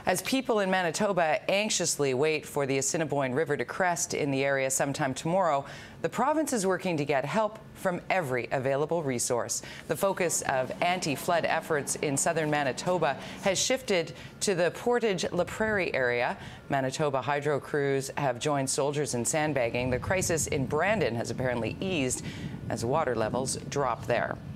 As people in Manitoba anxiously wait for the Assiniboine River to crest in the area sometime tomorrow, the province is working to get help from every available resource. The focus of anti-flood efforts in southern Manitoba has shifted to the Portage La Prairie area. Manitoba hydro crews have joined soldiers in sandbagging. The crisis in Brandon has apparently eased as water levels drop there.